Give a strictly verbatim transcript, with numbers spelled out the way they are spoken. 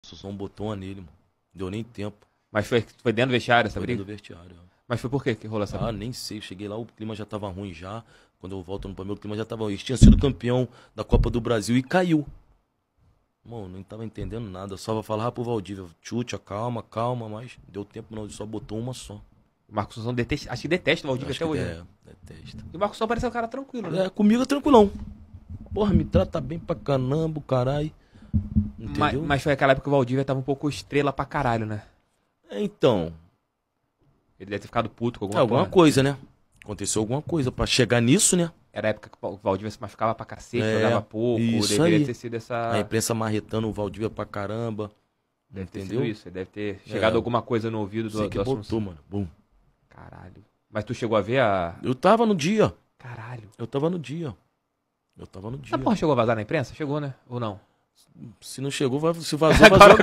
Só um botão nele, mano. Deu nem tempo. Mas foi, foi dentro do vestiário essa Foi briga? dentro do vestiário. ó. Mas foi por quê que rolou essa briga? Ah, nem sei. Eu cheguei lá, o clima já tava ruim já. Quando eu volto no Palmeiras, o clima já tava ruim. Eles tinham sido campeão da Copa do Brasil e caiu. Mano, não tava entendendo nada. Eu só falava pro Valdívia, Tchutcha, calma, calma, mas deu tempo não, ele só botou uma só. O Marcos Assunção detesta, acho que detesta o Valdívia até Acho que hoje. né? É, detesta. E o Marcos Assunção parece um cara tranquilo, né? É, comigo é tranquilão. Porra, me trata bem pra caramba, caralho. Entendeu? Mas, mas foi aquela época que o Valdívia tava um pouco estrela pra caralho, né? É, então, Ele deve ter ficado puto com é alguma, alguma porra. coisa, né? Aconteceu alguma coisa pra chegar nisso, né? Era a época que o Valdívia se machucava pra cacete, É, jogava pouco. isso Deveria aí. ter sido essa... A imprensa marretando o Valdívia pra caramba. Deve ter Entendeu? sido isso. Ele deve ter chegado É. alguma coisa no ouvido do, Sei que do botou, Assunção. mano. Bum. Caralho. Mas tu chegou a ver a... Eu tava no dia. Caralho. Eu tava no dia. Eu tava no dia. Essa porra chegou a vazar na imprensa? Chegou, né? Ou não? Se não chegou, vai, se vazou, Agora vazou.